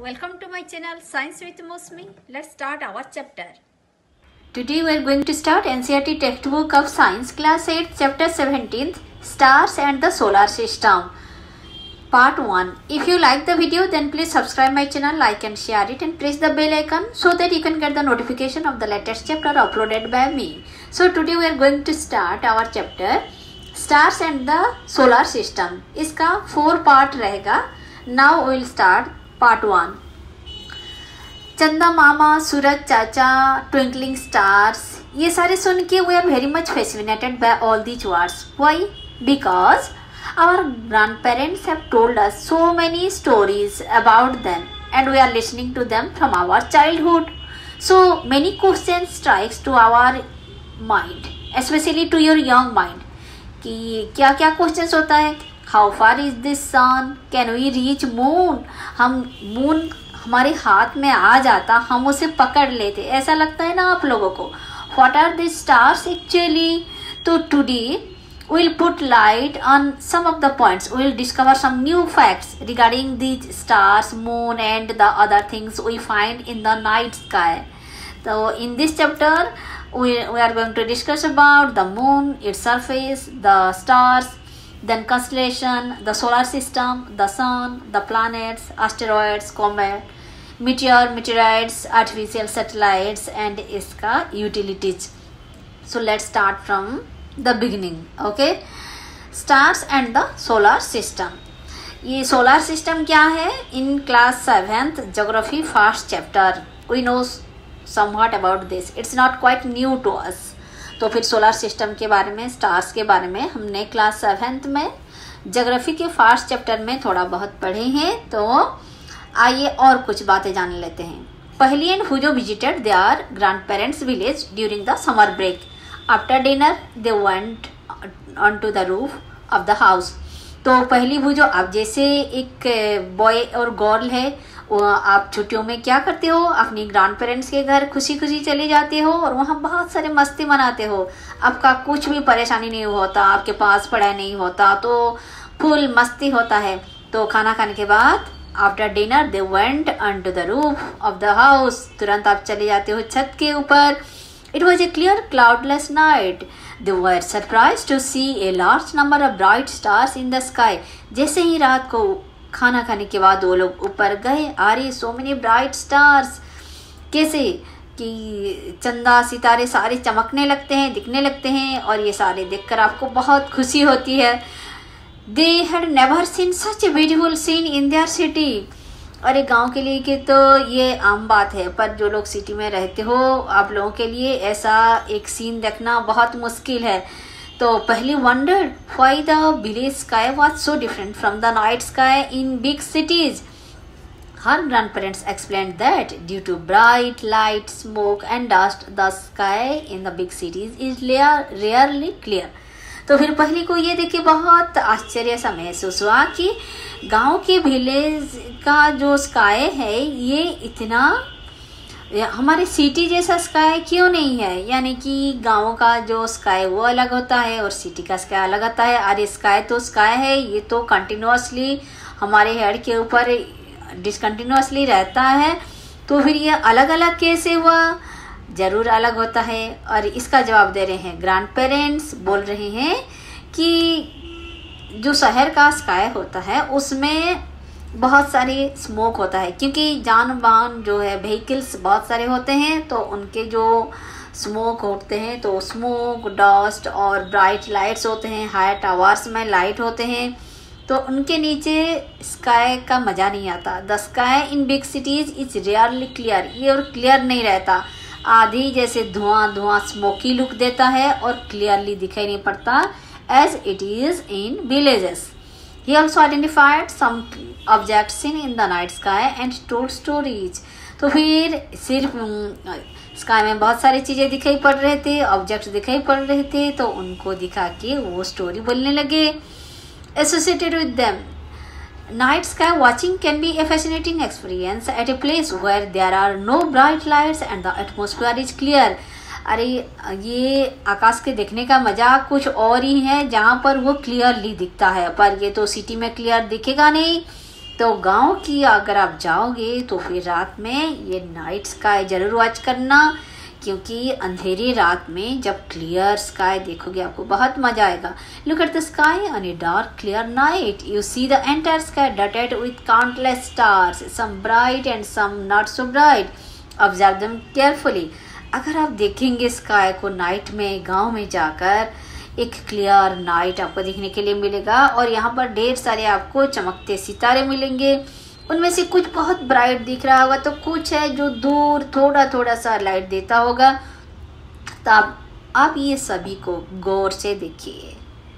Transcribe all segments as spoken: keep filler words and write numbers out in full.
Welcome to my channel Science with Mosmi. Let's start our chapter. Today we are going to start N C E R T textbook of Science class eight chapter seventeen Stars and the Solar System part one. If you like the video then please subscribe my channel, like and share it and press the bell icon so that you can get the notification of the latest chapter uploaded by me. So today we are going to start our chapter Stars and the Solar System. इसका four part रहेगा. Now we will start part one. Chanda Mama, सूरज चाचा, twinkling stars, ये सारे सुन के we are very much fascinated by all these words. Why? Because our grand parents have told us so many stories about them and we are listening to them from our childhood. So many questions strikes to our mind, specially to your young mind, कि क्या क्या questions होता है. How far is this sun, can we reach moon, हम moon हमारे हाथ में आ जाता, हम उसे पकड़ लेते, ऐसा लगता है ना आप लोगों को. What are this stars actually. तो today we'll put light on some of the points. We'll discover some new facts regarding these stars, moon and the other things we find in the night sky. So in this chapter we, we are going to discuss about the moon, its surface, the stars, then constellation, the solar system, the sun, the planets, asteroids, comet, meteor, meteorites, artificial satellites and iska utilities. So let's start from the beginning. Okay, stars and the solar system. ये solar system क्या है? In class seventh geography first chapter we know somewhat about this. It's not quite new to us. तो फिर solar system के बारे में, stars के बारे में हमने क्लास सेवेंथ में ज्योग्राफी के फर्स्ट चैप्टर में थोड़ा बहुत पढ़े हैं. तो आइए और कुछ बातें जान लेते हैं. Paheli and Boojho visited their grandparents village during the summer break. After dinner they went on to the roof of the house. तो पहली भुजो, अब जैसे एक बॉय और गर्ल है, आप छुट्टियों में क्या करते हो, अपनी ग्रैंड पेरेंट्स के घर खुशी खुशी चले जाते हो और वहाँ बहुत सारे मस्ती मनाते हो. आपका कुछ भी परेशानी नहीं होता, आपके पास पढ़ाई नहीं होता, तो फुल मस्ती होता है. तो खाना खाने के बाद after dinner they went on to the roof of the house. तुरंत आप चले जाते हो छत के ऊपर. It was a clear cloudless night. They were surprised to see a large number of bright stars in the sky. जैसे ही रात को खाना खाने के बाद वो लोग ऊपर गए, अरे सो मेनी ब्राइट स्टार्स, कैसे कि चंदा सितारे सारे चमकने लगते हैं, दिखने लगते हैं और ये सारे देखकर आपको बहुत खुशी होती है. They had never seen such a beautiful scene in their city. अरे गांव के लिए कि तो ये आम बात है, पर जो लोग सिटी में रहते हो आप लोगों के लिए ऐसा एक सीन देखना बहुत मुश्किल है. तो Paheli wondered why the village sky was so different from the night sky in big cities. Her grandparents explained that due to bright light, smoke and dust the sky in the big cities is rarely clear. तो फिर पहले को ये देख के बहुत आश्चर्य सा महसूस हुआ कि गांव के विलेज का जो स्काई है ये इतना हमारे सिटी जैसा स्काई क्यों नहीं है. यानी कि गांव का जो स्काई वो अलग होता है और सिटी का स्काई अलग होता है. अरे स्काई तो स्काई है, ये तो कंटिन्यूसली हमारे हेड के ऊपर डिसकंटिन्यूसली रहता है. तो फिर ये अलग अलग कैसे हुआ? जरूर अलग होता है. और इसका जवाब दे रहे हैं ग्रैंड पेरेंट्स. बोल रहे हैं कि जो शहर का स्काई होता है उसमें बहुत सारे स्मोक होता है, क्योंकि जान बान जो है व्हीकल्स बहुत सारे होते हैं, तो उनके जो स्मोक होते हैं, तो स्मोक, डस्ट और ब्राइट लाइट्स होते हैं. हाई टावर्स में लाइट होते हैं, तो उनके नीचे स्काई का मज़ा नहीं आता. The sky in big cities is rarely clear. ये और क्लियर नहीं रहता, आधी जैसे धुआं धुआं स्मोकी लुक देता है और क्लियरली दिखाई नहीं पड़ता as it is in villages. He also identified some objects seen in the night sky and told stories. तो फिर सिर्फ स्काई में बहुत सारी चीज़ें दिखाई पड़ रहे थे, ऑब्जेक्ट्स दिखाई पड़ रहे थे, तो उनको दिखा के वो स्टोरी बोलने लगे. Associated with them, night sky watching can be a fascinating experience at a place where there are no bright lights and the atmosphere is clear. अरे ये आकाश के देखने का मजा कुछ और ही है जहाँ पर वो क्लियरली दिखता है, पर ये तो सिटी में क्लियर दिखेगा नहीं. तो गांव की अगर आप जाओगे तो फिर रात में ये नाइट स्काई जरूर वॉच करना, क्योंकि अंधेरी रात में जब क्लियर स्काई देखोगे आपको बहुत मजा आएगा। Look at the sky on a dark clear night, you see the entire sky dotted with countless stars, some bright and some not so bright, observe them carefully. अगर आप देखेंगे स्काई को night में गांव में जाकर, एक क्लियर नाइट आपको देखने के लिए मिलेगा और यहाँ पर ढेर सारे आपको चमकते सितारे मिलेंगे। उनमें से कुछ बहुत ब्राइट दिख रहा होगा तो कुछ है जो दूर थोड़ा थोड़ा सा लाइट देता होगा। तो आप आप ये सभी को गौर से देखिए।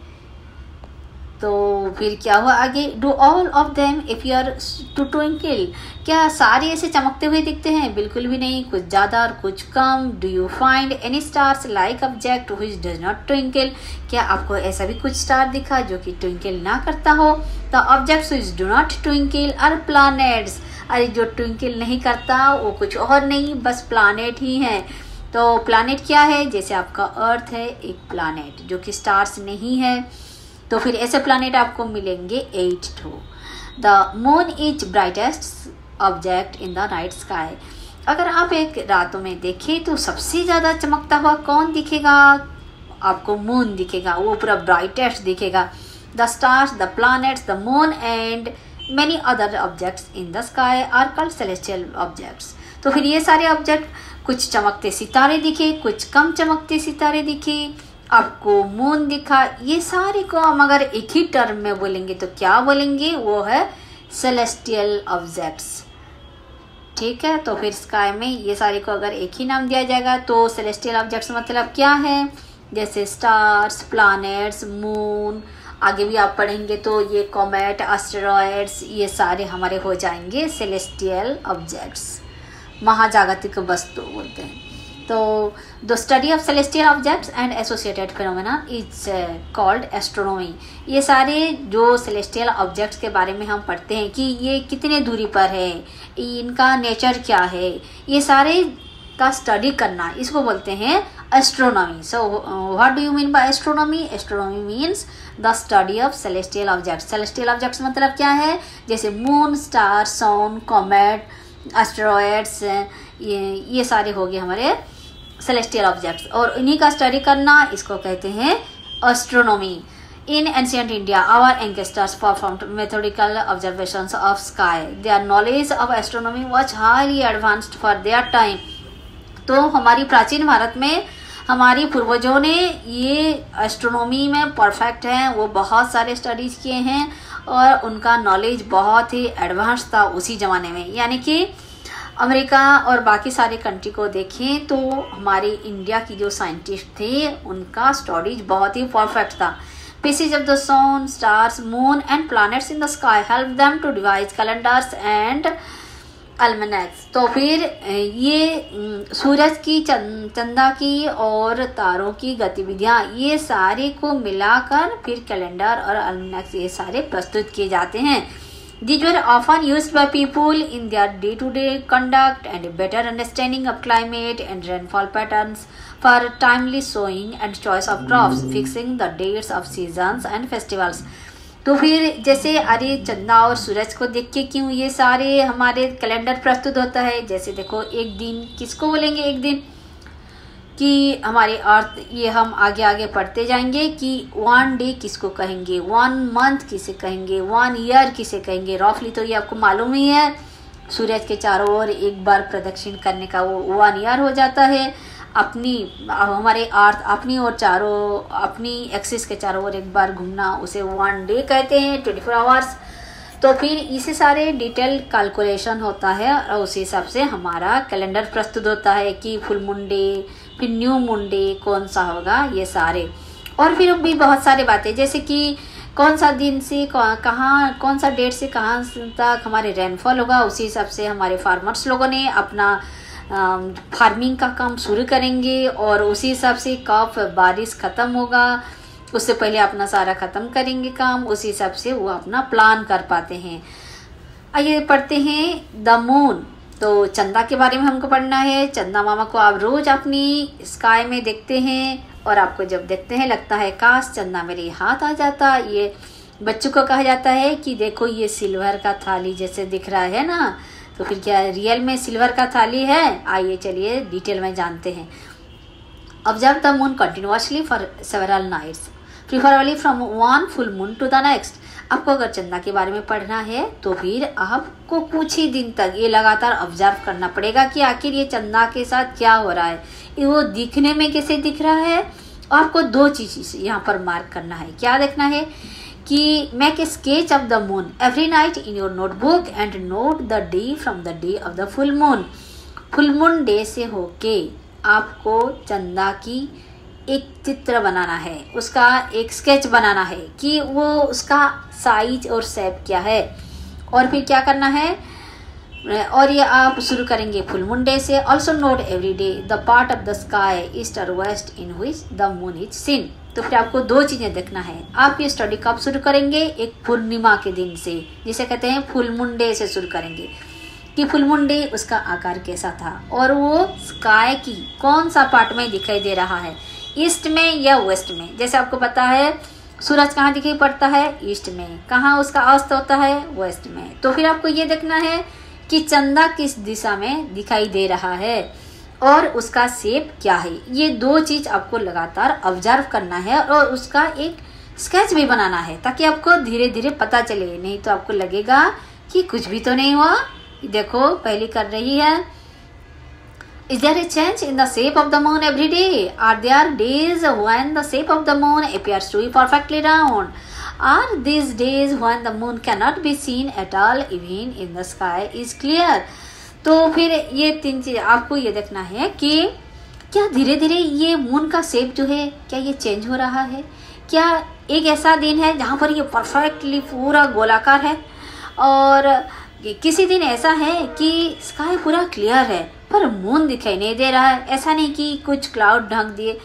तो फिर क्या हुआ आगे, do all of them appear to twinkle, क्या सारे ऐसे चमकते हुए दिखते हैं? बिल्कुल भी नहीं, कुछ ज़्यादा और कुछ कम। Do you find any stars like object which does not twinkle, क्या आपको ऐसा भी कुछ स्टार दिखा जो कि ट्विंकल ना करता हो? The objects which do not twinkle are planets, अरे जो ट्विंकल नहीं करता वो कुछ और नहीं बस प्लैनेट ही है। तो प्लैनेट क्या है? जैसे आपका अर्थ है एक प्लैनेट जो कि स्टार्स नहीं है। तो फिर ऐसे प्लैनेट आपको मिलेंगे एट टू। The moon is brightest object in the night sky, अगर आप एक रातों में देखें तो सबसे ज़्यादा चमकता हुआ कौन दिखेगा? आपको मून दिखेगा, वो पूरा ब्राइटेस्ट दिखेगा। The stars, the planets, the moon and many other objects in the sky are called celestial objects. तो फिर ये सारे ऑब्जेक्ट, कुछ चमकते सितारे दिखे, कुछ कम चमकते सितारे दिखे, आपको मून दिखा, ये सारे को हम अगर एक ही टर्म में बोलेंगे तो क्या बोलेंगे? वो है सेलेस्टियल ऑब्जेक्ट्स। ठीक है, तो फिर स्काई में ये सारे को अगर एक ही नाम दिया जाएगा तो सेलेस्टियल ऑब्जेक्ट्स मतलब क्या है? जैसे स्टार्स, प्लैनेट्स, मून, आगे भी आप पढ़ेंगे तो ये कॉमेट, एस्टेरॉयड्स, ये सारे हमारे हो जाएंगे सेलेस्टियल ऑब्जेक्ट्स, महाजागतिक वस्तु बोलते हैं। तो the study of celestial objects and associated phenomena is called astronomy. ये सारे जो सेलेस्टियल ऑब्जेक्ट्स के बारे में हम पढ़ते हैं कि ये कितने दूरी पर है, इनका नेचर क्या है, ये सारे का स्टडी करना, इसको बोलते हैं astronomy. So what do you mean by astronomy? Astronomy means the study of celestial objects. Celestial objects मतलब क्या है? जैसे moon, star, sun, comet, asteroids, ये ये सारे हो गए हमारे सेलेस्टियल ऑब्जेक्ट्स और इन्हीं का स्टडी करना, इसको कहते हैं astronomy. In ancient India, our ancestors performed methodical observations of sky. Their knowledge of astronomy was highly advanced for their time. तो हमारी प्राचीन भारत में हमारी पूर्वजों ने ये एस्ट्रोनॉमी में परफेक्ट हैं, वो बहुत सारे स्टडीज किए हैं और उनका नॉलेज बहुत ही एडवांस था उसी ज़माने में। यानी कि अमेरिका और बाकी सारे कंट्री को देखें तो हमारे इंडिया की जो साइंटिस्ट थे उनका स्टडीज बहुत ही परफेक्ट था। Pieces of the sun, stars, moon and planets in the sky help them to devise calendars and almanacs. तो फिर ये सूरज की, चंदा की और तारों की गतिविधियाँ, ये सारे को मिलाकर फिर कैलेंडर और almanacs ये सारे प्रस्तुत किए जाते हैं। These were often used by people in their day-to-day conduct and better understanding of climate and rainfall patterns for timely sowing and choice of crops, fixing the dates of seasons and festivals. तो फिर जैसे अरे चंदा और सूरज को देख के क्यों ये सारे हमारे कैलेंडर प्रस्तुत होता है? जैसे देखो एक दिन किसको बोलेंगे? एक दिन कि हमारे अर्थ, ये हम आगे आगे पढ़ते जाएंगे कि वन डे किसको कहेंगे, वन मंथ किसे कहेंगे, वन ईयर किसे कहेंगे। रफली तो ये आपको मालूम ही है, सूरज के चारों ओर एक बार प्रदक्षिण करने का वो वन ईयर हो जाता है। अपनी हमारे अर्थ अपनी और चारों अपनी एक्सिस के चारों ओर एक बार घूमना उसे वन डे कहते हैं, ट्वेंटी फोर आवर्स। तो फिर इसे सारे डिटेल कैलकुलेशन होता है और उसी हिसाब से हमारा कैलेंडर प्रस्तुत होता है कि फुल मून डे, फिर न्यू मून डे कौन सा होगा, ये सारे। और फिर भी बहुत सारी बातें जैसे कि कौन सा दिन से कहाँ, कौन सा डेट से कहाँ तक हमारे रेनफॉल होगा, उसी हिसाब से हमारे फार्मर्स लोगों ने अपना फार्मिंग का काम शुरू करेंगे और उसी हिसाब से कब बारिश ख़त्म होगा उससे पहले अपना सारा ख़त्म करेंगे काम, उसी हिसाब से वो अपना प्लान कर पाते हैं। आइए पढ़ते हैं द मून। तो चंदा के बारे में हमको पढ़ना है। चंदा मामा को आप रोज़ अपनी स्काई में देखते हैं और आपको जब देखते हैं लगता है काश चंदा मेरे हाथ आ जाता। ये बच्चों को कहा जाता है कि देखो ये सिल्वर का थाली जैसे दिख रहा है ना, तो फिर क्या रियल में सिल्वर का थाली है? आइए चलिए डिटेल में जानते हैं। Observe the moon continuously for several nights, preferably from one full moon to the next. आपको अगर चंदा के बारे में पढ़ना है तो फिर आपको कुछ ही दिन तक ये लगातार ऑब्जर्व करना पड़ेगा कि आखिर ये चंदा के साथ क्या हो रहा है, वो दिखने में कैसे दिख रहा है। आपको दो चीज यहाँ पर मार्क करना है। क्या देखना है कि make a sketch of the moon every night in your notebook and note the day from the day of the full moon. Full moon day से होके आपको चंदा की एक चित्र बनाना है, उसका एक स्केच बनाना है कि वो उसका साइज और शेप क्या है। और फिर क्या करना है, और ये आप शुरू करेंगे फुल मून डे से। Also note every day the part of the sky east और west in which the moon is seen. तो फिर आपको दो चीजें देखना है। आप ये स्टडी कब शुरू करेंगे? एक पूर्णिमा के दिन से, जिसे कहते हैं फुल मून डे से शुरू करेंगे कि फुल मून डे उसका आकार कैसा था और वो स्काई की कौन सा पार्ट में दिखाई दे रहा है, ईस्ट में या वेस्ट में। जैसे आपको पता है सूरज कहाँ दिखाई पड़ता है? ईस्ट में। कहाँ उसका अस्त होता है? वेस्ट में। तो फिर आपको ये देखना है कि चंदा किस दिशा में दिखाई दे रहा है और उसका शेप क्या है। ये दो चीज आपको लगातार ऑब्जर्व करना है और उसका एक स्केच भी बनाना है ताकि आपको धीरे धीरे पता चले, नहीं तो आपको लगेगा कि कुछ भी तो नहीं हुआ। देखो पहली कर रही है। Is there a change in the shape of the moon every day? Are there days when the shape of the moon appears to be perfectly round? Are these days when the moon cannot be seen at all even in the sky is clear? तो फिर ये तीन चीज आपको ये देखना है कि क्या धीरे धीरे ये मून का शेप जो है क्या ये चेंज हो रहा है। क्या एक ऐसा दिन है जहाँ पर ये परफेक्टली पूरा गोलाकार है और किसी दिन ऐसा है कि स्काई पूरा क्लियर है पर मून दिखाई नहीं दे रहा है। ऐसा नहीं कि कुछ क्लाउड ढक दिए,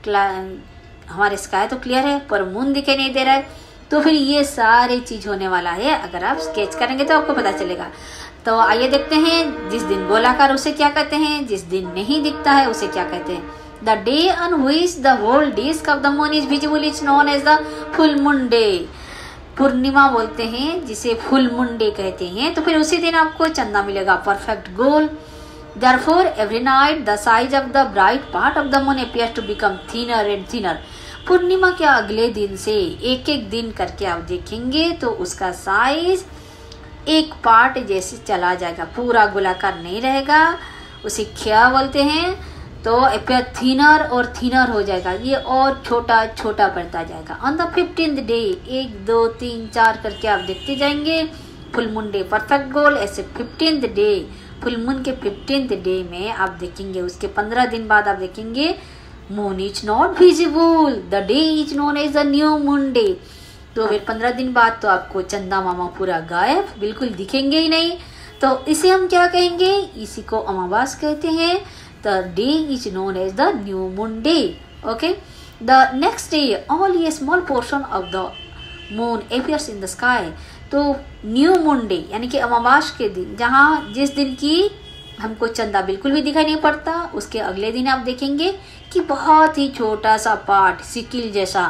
हमारे स्काई तो क्लियर है पर मून दिखाई नहीं दे रहा है। तो फिर ये सारी चीज होने वाला है। अगर आप स्केच करेंगे तो आपको पता चलेगा। तो आइए देखते हैं, जिस दिन गोलाकार उसे क्या कहते हैं, जिस दिन नहीं दिखता है उसे क्या कहते हैं। The day on which the whole disc of the moon is visible is known as the full moon day. पूर्णिमा बोलते हैं जिसे फुल मून डे कहते हैं। तो फिर उसी दिन आपको चंदा मिलेगा परफेक्ट गोल। Therefore, every night the size of the bright part of the moon appears to become thinner and thinner. पूर्णिमा के अगले दिन से एक एक दिन करके आप देखेंगे तो उसका साइज एक पार्ट जैसे चला जाएगा, पूरा गोलाकार नहीं रहेगा। उसे क्या बोलते हैं? तो अपियर थिनर और थिनर हो जाएगा, ये और छोटा छोटा बढ़ता जाएगा। ऑन द फिफ्टींथ डे एक दो तीन चार करके आप देखते जाएंगे फुल मून डे परफेक्ट गोल। ऐसे फिफ्टींथ डे फुल मून के फिफ्टींथ डे में आप देखेंगे, उसके पंद्रह दिन बाद आप देखेंगे moon is not visible, the day is known as the new moon day. तो फिर पंद्रह दिन बाद तो आपको चंदा मामा पूरा गायब, बिल्कुल दिखेंगे ही नहीं। तो इसे हम क्या कहेंगे? इसी को अमावास कहते हैं। The day is known as the new moon day. Okay, the next day only a small portion of the moon appears in the sky. तो न्यू मून डे यानी कि अमावास के दिन, जहाँ जिस दिन की हमको चंदा बिल्कुल भी दिखाई नहीं पड़ता, उसके अगले दिन आप देखेंगे कि बहुत ही छोटा सा पार्ट सिकिल जैसा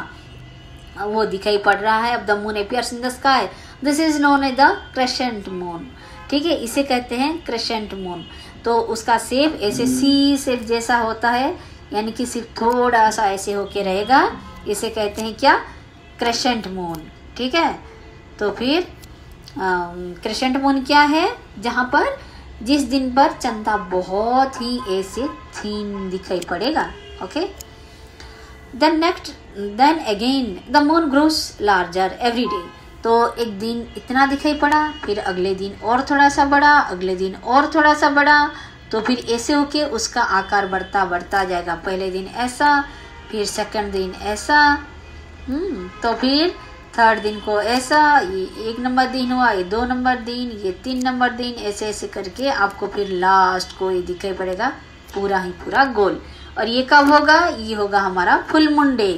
वो दिखाई पड़ रहा है। अब the moon appears in the sky, this is known as the crescent moon. ठीक है, इसे कहते हैं क्रेसेंट मून। तो उसका शेप ऐसे सी शेप जैसा होता है, यानी कि सिर्फ थोड़ा सा ऐसे होके रहेगा। इसे कहते हैं क्या? Crescent moon. ठीक है, तो फिर क्रेसेंट मून क्या है? जहाँ पर जिस दिन पर चंदा बहुत ही ऐसे थीन दिखाई पड़ेगा। Okay, then next then again the moon grows larger every day. तो एक दिन इतना दिखाई पड़ा, फिर अगले दिन और थोड़ा सा बड़ा, अगले दिन और थोड़ा सा बड़ा। तो फिर ऐसे होके उसका आकार बढ़ता बढ़ता जाएगा। पहले दिन ऐसा, फिर सेकंड दिन ऐसा, हम्म तो फिर थर्ड दिन को ऐसा, ये एक नंबर दिन हुआ, ये दो नंबर दिन, ये तीन नंबर दिन, ऐसे ऐसे करके आपको फिर लास्ट को ये दिखाई पड़ेगा पूरा ही पूरा गोल। और ये कब होगा? ये होगा हमारा फुल मून डे।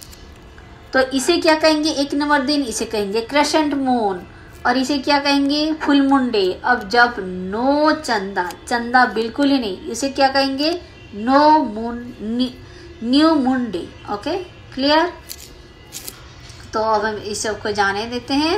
तो इसे क्या कहेंगे? एक नंबर दिन इसे कहेंगे क्रेसेंट मून, और इसे क्या कहेंगे? Full moon day. अब जब नो चंदा, चंदा बिल्कुल ही नहीं, इसे क्या कहेंगे? No moon, new moon day. Okay, clear? तो अब हम इस सब को जाने देते हैं.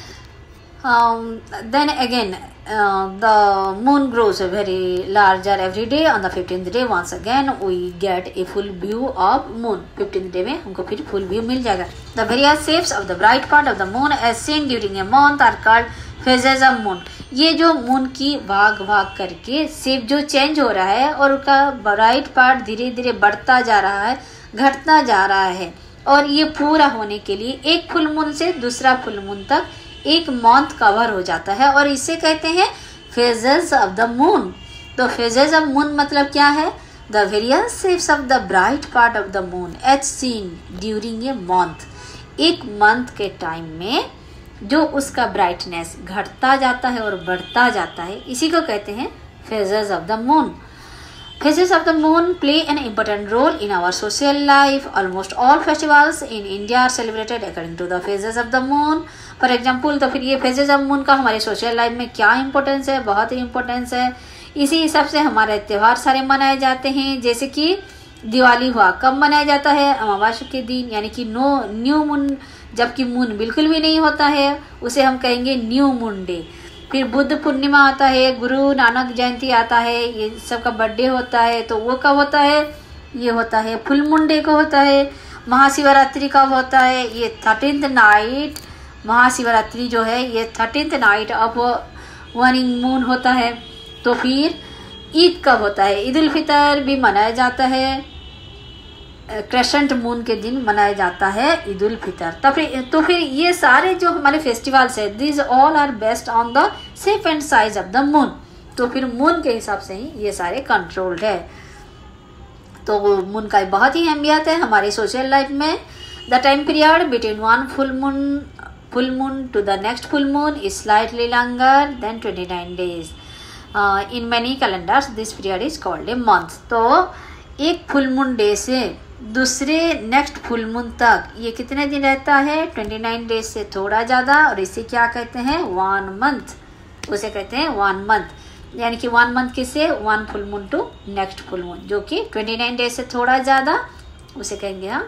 Then again the moon grows very larger every day. On the fifteenth day once again we get a full view of moon. Fifteenth day में हमको फिर फुल व्यू मिल जाएगा. The various shapes of the bright part of the moon as seen during a month are called phases of moon. ये जो moon की भाग भाग करके शेप जो चेंज हो रहा है और उसका ब्राइट पार्ट धीरे धीरे बढ़ता जा रहा है, घटता जा रहा है, और ये पूरा होने के लिए एक फुल मून से दूसरा फुल मून तक एक मंथ कवर हो जाता है और इसे कहते हैं फेजेस ऑफ द मून. तो फेजेस ऑफ मून मतलब क्या है? The various shapes of the bright part of the moon as seen during a month. एक मंथ के टाइम में जो उसका ब्राइटनेस घटता जाता है और बढ़ता जाता है, इसी को कहते हैं phases of the moon. Phases of the moon play an important role in our social life. Almost all festivals in India are celebrated according to the phases of the moon. For example, तो फिर ये phases of moon का हमारे social life में क्या importance है? बहुत ही importance है. इसी हिसाब से हमारे त्यौहार सारे मनाए जाते हैं. जैसे कि दिवाली हुआ, कब मनाया जाता है? अमावस्या के दिन, यानी कि नो न्यू मून, जबकि मून बिल्कुल भी नहीं होता है, उसे हम कहेंगे न्यू मून डे. फिर बुद्ध पूर्णिमा आता है, गुरु नानक जयंती आता है, ये सब का बर्थडे होता है, तो वो कब होता है? ये होता है फुल मून डे को होता है. महाशिवरात्रि कब होता है? ये थर्टीन्थ नाइट, महाशिवरात्रि जो है ये thirteenth night of waning moon होता है. तो फिर ईद कब होता है? ईद उल फितर भी मनाया जाता है, क्रेसेंट मून के दिन मनाया जाता है ईद उल फितर. तो फिर तो फिर ये सारे जो हमारे फेस्टिवल्स है, this all are based on the shape and size of the moon. तो फिर मून के हिसाब से ही ये सारे कंट्रोल्ड है. तो मून का बहुत ही अहमियत है हमारे सोशल लाइफ में. The time period between one full moon full moon to the next full moon is slightly longer than twenty nine days. In many calendars this period is called a month. तो एक full moon day से दूसरे next full moon तक ये कितने दिन रहता है? उनतीस डेज से थोड़ा ज़्यादा, और इसे क्या कहते हैं? One month. उसे कहते हैं वन मंथ. यानी कि वन मंथ किसे? One full moon to next full moon, जो कि उनतीस डेज से थोड़ा ज़्यादा, उसे कहेंगे हम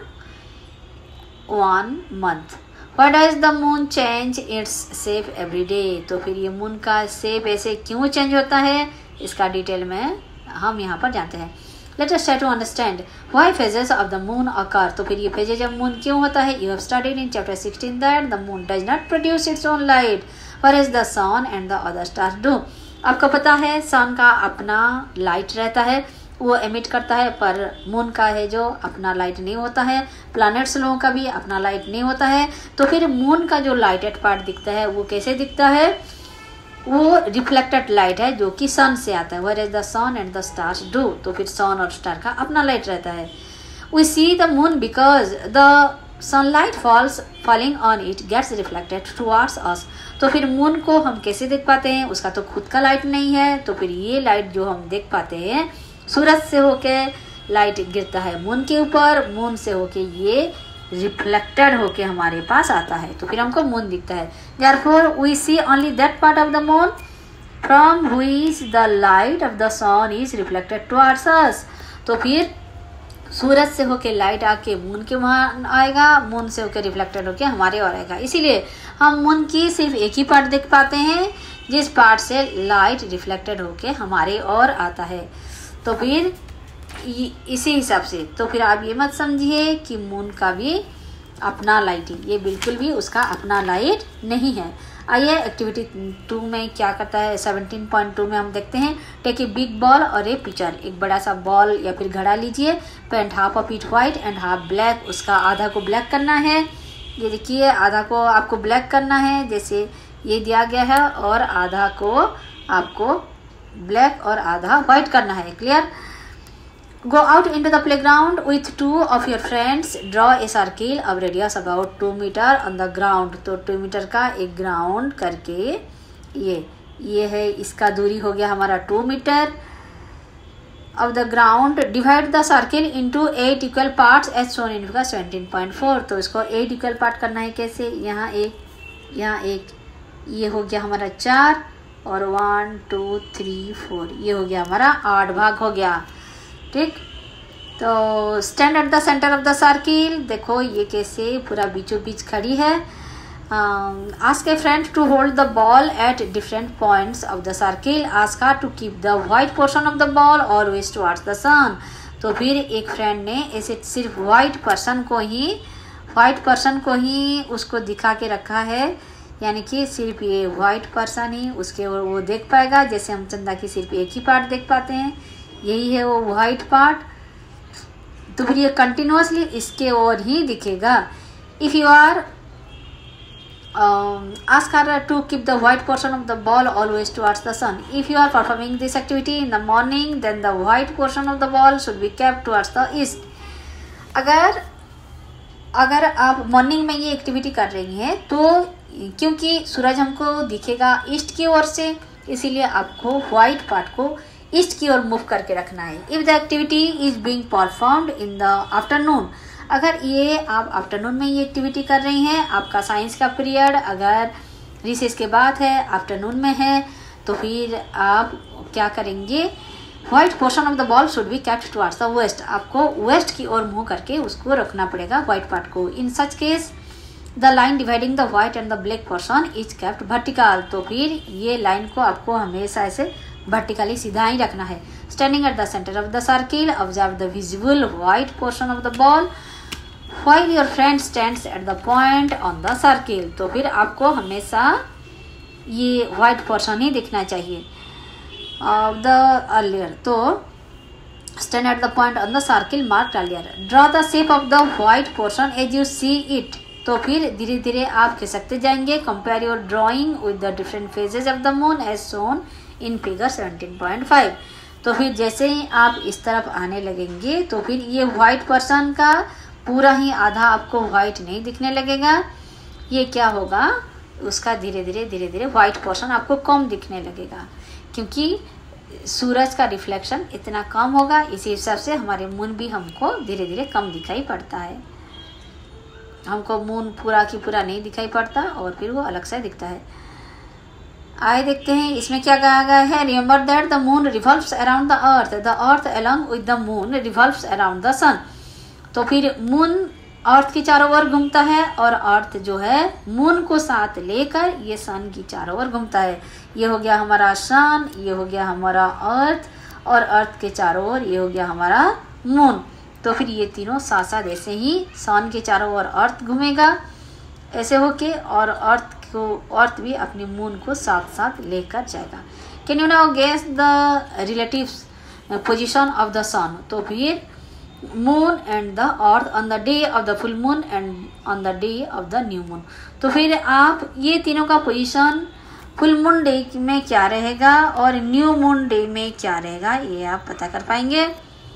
one month. Why does the moon change its shape every day? तो फिर ये मून का शेप ऐसे क्यों चेंज होता है, इसका डिटेल में हम यहाँ पर जानते हैं. Let us try to understand why phases of the moon occur. तो फिर ये phases of moon क्यों होता है? You have studied in chapter sixteen that the moon does not produce its own light, whereas the sun and the other stars do. आपको पता है सन का अपना लाइट रहता है, वो एमिट करता है, पर मून का है जो अपना लाइट नहीं होता है. प्लैनेट्स लोगों का भी अपना लाइट नहीं होता है. तो फिर मून का जो लाइटेड पार्ट दिखता है वो कैसे दिखता है? वो रिफ्लेक्टेड लाइट है जो कि सन से आता है. Where is the sun and the stars do. तो फिर सन और स्टार का अपना लाइट रहता है. We see the moon because the sunlight falls falling on it gets reflected towards us. तो फिर मून को हम कैसे देख पाते हैं? उसका तो खुद का लाइट नहीं है. तो फिर ये लाइट जो हम देख पाते हैं, सूरज से होके लाइट गिरता है मून के ऊपर, मून से होके ये रिफ्लेक्टेड होके हमारे पास आता है, तो फिर हमको मून दिखता है. Therefore we see only that part of the moon from which the light of the sun is reflected towards us. तो फिर सूरज से होके लाइट आके मून के वहाँ आएगा, मून से होके रिफ्लेक्टेड होके हमारे और आएगा. इसीलिए हम मून की सिर्फ एक ही पार्ट देख पाते हैं, जिस पार्ट से लाइट रिफ्लेक्टेड होके हमारे और आता है. तो फिर इसी हिसाब से तो फिर आप ये मत समझिए कि मून का भी अपना लाइट, ये बिल्कुल भी उसका अपना लाइट नहीं है. आइए एक्टिविटी टू में क्या करता है. सेवनटीन पॉइंट टू में हम देखते हैं. टेक ए बिग बॉल और ए पिक्चर. एक बड़ा सा बॉल या फिर घड़ा लीजिए. Paint half of it white and half black. उसका आधा को ब्लैक करना है. ये देखिए आधा को आपको ब्लैक करना है जैसे ये दिया गया है, और आधा को आपको ब्लैक और आधा व्हाइट करना है. Clear? Go out into the playground with two of your friends. Draw a circle of radius about two meter on the ground. तो two मीटर का एक ग्राउंड करके ये ये है, इसका दूरी हो गया हमारा two metre of the ground. Divide the circle into eight equal parts as shown in figure seventeen point four. तो इसको eight equal part करना है कैसे? यहाँ एक, यहाँ एक, ये हो गया हमारा चार, और वन टू थ्री फोर, ये हो गया हमारा आठ भाग हो गया. ठीक. तो stand at the centre of the circle, देखो ये कैसे पूरा बीचों बीच खड़ी है। Ask a friend to hold the ball at different points of the circle, ask her to keep the white portion of the ball always towards the sun. तो फिर एक फ्रेंड ने ऐसे सिर्फ व्हाइट पर्सन को ही व्हाइट पर्सन को ही उसको दिखा के रखा है, यानी कि सिर्फ ये व्हाइट पर्सन ही उसके वो, वो देख पाएगा। जैसे हम चंदा की सिर्फ एक ही पार्ट देख पाते हैं, यही है वो व्हाइट पार्ट। तो फिर ये कंटिन्यूसली इसके ओर ही दिखेगा। If you are ask her to keep the white portion of the ball always towards the sun. If you are performing this activity in the morning then the white portion of the ball should be kept towards the east. अगर अगर आप morning में ये activity कर रही हैं तो क्योंकि सूरज हमको दिखेगा ईस्ट की ओर से, इसीलिए आपको व्हाइट पार्ट को ईस्ट की ओर मूव करके रखना है। If the activity is being performed in the afternoon, अगर ये आप आफ्टरनून में ये एक्टिविटी कर रही हैं, आपका साइंस का पीरियड अगर रिसेस के बाद है, आफ्टरनून में है, तो फिर आप क्या करेंगे, white portion of the ball should be kept towards the west, आपको वेस्ट की ओर मुंह करके उसको रखना पड़ेगा व्हाइट पार्ट को। In such case the line dividing the white and the black portion is kept vertical, तो फिर ये लाइन को आपको हमेशा ऐसे वर्टिकली सीधा ही रखना है। Standing at the centre of the circle observe the visible white portion of the ball while your friend stands at the point on the circle, तो फिर आपको हमेशा ये व्हाइट पोर्शन ही दिखना चाहिए ऑफ द अर्लियर। तो stand at the point on the circle marked earlier, draw the shape of the white portion as you see it, तो फिर धीरे धीरे आप खिसकते जाएंगे। Compare your drawing with the different phases of the moon as shown in figure seventeen point five, तो फिर जैसे ही आप इस तरफ आने लगेंगे तो फिर ये व्हाइट पर्सन का पूरा ही आधा आपको व्हाइट नहीं दिखने लगेगा, ये क्या होगा, उसका धीरे धीरे धीरे धीरे व्हाइट पोर्शन आपको कम दिखने लगेगा, क्योंकि सूरज का रिफ्लेक्शन इतना कम होगा, इसी हिसाब से हमारे मून भी हमको धीरे धीरे कम दिखाई पड़ता है। हमको मून पूरा की पूरा नहीं दिखाई पड़ता और फिर वो अलग सा दिखता है। आइए देखते हैं इसमें क्या कहा गया है। Remember that the moon revolves around the earth, the earth along with the moon revolves around the sun, तो फिर मून अर्थ की चारों ओर घूमता है और अर्थ जो है मून को साथ लेकर ये सन की चारों ओर घूमता है। ये हो गया हमारा सन, ये हो गया हमारा अर्थ, और अर्थ के चारों ओर ये हो गया हमारा मून। तो फिर ये तीनों साथ साथ ऐसे ही सन के चारों ओर अर्थ घूमेगा ऐसे होके, और अर्थ को अर्थ भी अपने मून को साथ साथ लेकर जाएगा। Can you now guess the relative position of the sun, तो फिर moon and the earth on the day of the full moon and on the day of the new moon, तो फिर आप ये तीनों का पोजीशन फुल मून डे में क्या रहेगा और न्यू मून डे में क्या रहेगा ये आप पता कर पाएंगे।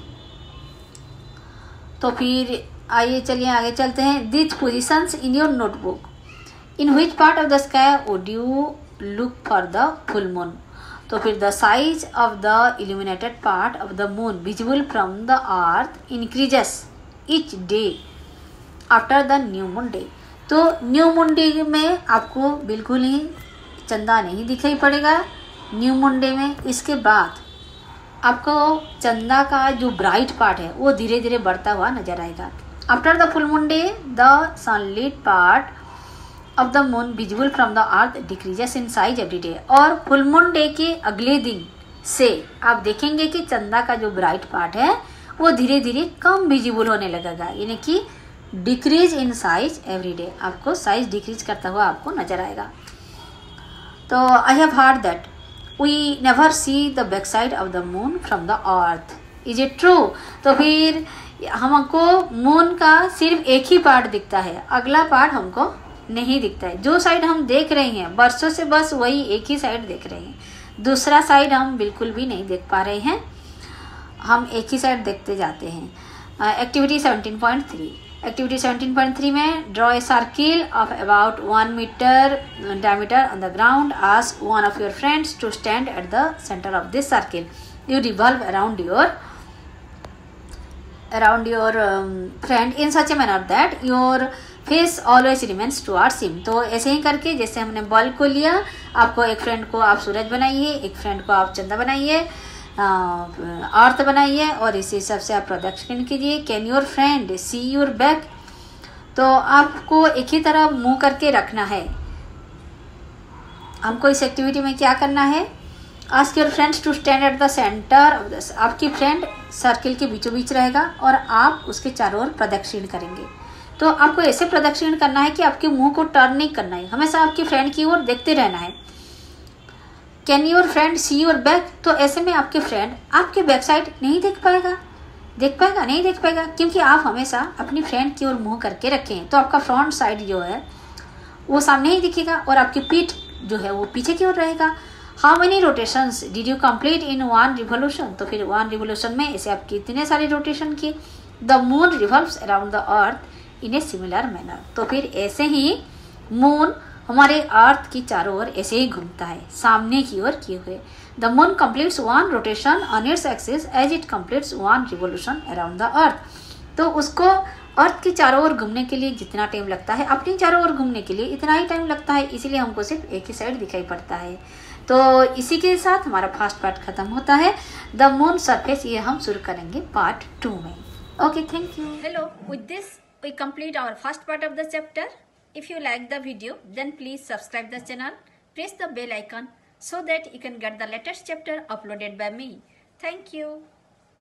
तो फिर आइए चलिए आगे चलते हैं। This positions in your notebook, in which part of the sky would you look for the full moon, तो फिर the size of the illuminated part of the moon visible from the earth increases each day after the new moon day, तो new moon day में आपको बिल्कुल ही चंदा नहीं दिखाई पड़ेगा न्यू मून डे में। इसके बाद आपको चंदा का जो ब्राइट पार्ट है वो धीरे धीरे बढ़ता हुआ नजर आएगा। After the full moon day the sunlit part of the moon visible from the earth decreases in size every day, और फुल मून डे के अगले दिन से आप देखेंगे कि चंदा का जो ब्राइट पार्ट है वो धीरे धीरे कम विजिबल होने लगेगा, यानी कि decrease in size every day, आपको साइज डिक्रीज करता हुआ आपको नजर आएगा। तो I have heard that we never see the back side of the moon from the earth, is it true, तो फिर हमको मून का सिर्फ एक ही पार्ट दिखता है, अगला पार्ट हमको नहीं दिखता है। जो साइड हम देख रहे हैं बरसों से बस वही एक ही साइड देख रहे हैं, दूसरा साइड हम बिल्कुल भी नहीं देख पा रहे हैं, हम एक ही साइड देखते जाते हैं। Activity seventeen point three, activity seventeen point three में draw a circle of about one metre diameter on the ground, ask one of your friends to stand at the centre of this circle, you revolve around your around your um, friend in such a manner that your face always remains towards him, तो ऐसे ही करके जैसे हमने ball को लिया, आपको एक friend को आप सूरज बनाइए, एक फ्रेंड को आप चंदा बनाइए, अर्थ बनाइए और इसी हिसाब से आप प्रदक्षिण कीजिए। Can your friend see your back, तो आपको एक ही तरह मुंह करके रखना है। हमको इस एक्टिविटी में क्या करना है, ask your friends to stand at the centre of the, आपकी फ्रेंड सर्किल के बीचों बीच रहेगा और आप उसके चारों ओर प्रदक्षिण करेंगे। तो आपको ऐसे प्रदक्षिण करना है कि आपके मुंह को टर्न नहीं करना है, हमेशा आपकी फ्रेंड की ओर देखते रहना है। Can your friend see your back, तो ऐसे में आपके फ्रेंड आपके बैक साइड नहीं देख पाएगा, देख पाएगा नहीं देख पाएगा, क्योंकि आप हमेशा अपनी फ्रेंड की ओर मुंह करके रखें। तो आपका फ्रंट साइड जो है वो सामने ही दिखेगा और आपकी पीठ जो है वो पीछे की ओर रहेगा। How many rotations did you complete in one revolution, तो फिर वन रिवोल्यूशन में ऐसे आप कितने सारे रोटेशन किए। The moon revolves around the earth in a similar manner, तो फिर ऐसे ही मून हमारे अर्थ की चारों ओर ऐसे ही घूमता है सामने की ओर किए हुए। The moon completes one rotation on its axis as it completes one revolution around the earth, तो उसको अर्थ की चारों ओर घूमने के लिए जितना टाइम लगता है अपनी चारों ओर घूमने के लिए इतना ही टाइम लगता है, इसीलिए हमको सिर्फ एक ही साइड दिखाई पड़ता है। तो इसी के साथ हमारा फर्स्ट पार्ट खत्म होता है। द मून सरफेस ये हम शुरू करेंगे पार्ट टू में। Okay, thank you. Hello, with this we complete our first part of the chapter. If you like the video, then please subscribe the channel, press the bell icon so that you can get the latest chapter uploaded by me. Thank you.